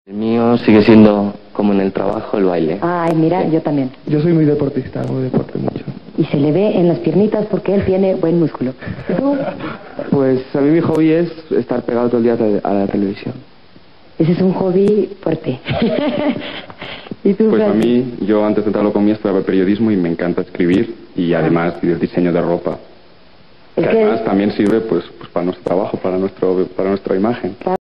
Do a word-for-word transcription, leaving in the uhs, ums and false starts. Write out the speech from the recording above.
El mío sigue siendo, como en el trabajo, el baile. Ay, mira, Sí. yo también. Yo soy muy deportista, hago deporte mucho. Y se le ve en las piernitas porque él tiene buen músculo. ¿Y tú? Pues a mí mi hobby es estar pegado todo el día a la televisión. Ese es un hobby fuerte. ¿Y tú, Pues a Francis? mí, yo antes de entrar a la economía estudiaba periodismo y me encanta escribir y además y el diseño de ropa. Es Que que- además también sirve pues, pues para nuestro trabajo, para nuestro para nuestra imagen.